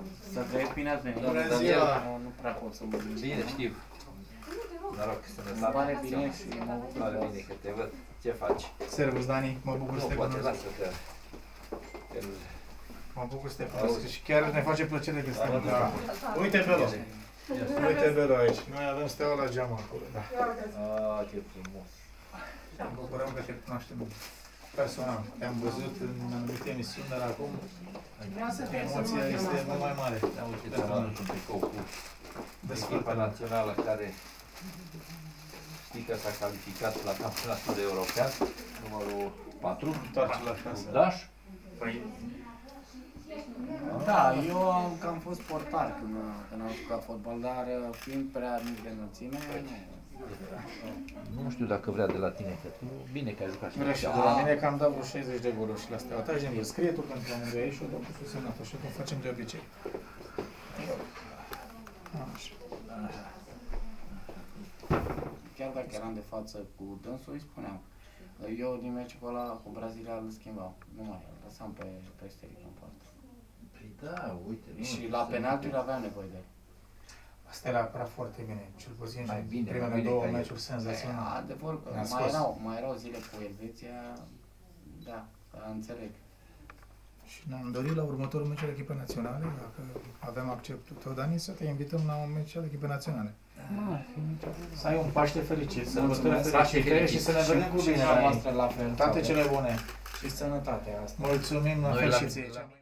Să trăiesc bine ați venit. Bună ziua! Nu prea pot să mă gândesc. Bine, știu. Noroc, Îmi sănătate. pare bine și mă bucur. Pare bine că te văd. Ce faci? Servus, Dani, mă bucur să Nu, te poate cunosc. lasă că... Mă bucur să te cunosc și chiar ne face plăcere că stăm. Arată Da. frumos. Uite Belo. Uite Belo aici. Noi avem steaua la geam acolo. Da. Ce frumos. Ne bucurăm că te cunoaștem personal. Te-am văzut în anumite emisiuni, dar acum emoția este mult mai mare. Da, uite, ți-am adus un tricou cu echipa Desfătare. națională care știi că s-a calificat la campionatul european, numărul 4, Întoarce la casă. Daș. Da, eu am cam fost portar când am jucat fotbal, dar fiind prea mic de înălțime, Nu știu dacă vrea de la tine, că tu bine că ai jucat și Vrea și de la mine că am dat vreo 60 de goluri și la steaua. Tragi din scrie tu pentru amândoi aici și o dăm cu susținat, așa cum facem de obicei. Așa. chiar dacă eram de față cu dânsul, îi spuneam. Eu din meciul ăla cu Brazilia îl schimbam, nu mai îl lăsam pe Steric în poartă. Păi da, uite. Și la penaltiuri aveam nevoie de el. Asta era prea foarte bine, cel puțin Mai și bine, primele mai bine două ca el. meciuri senzaționale. Adevăr că Ne-a mai scos. erau zile cu Elveția, da, înțeleg. Și ne-am dorit la următorul meci al echipei naționale, dacă avem acceptul tău, Dani, să te invităm la un meci al echipei naționale. Să ai un Paște fericit, sărbători Mulțumesc. fericite și să ne vedem cu bine la voastră la fel. toate cele bune. Și sănătate asta. Mulțumim la Noi fel la- și ție.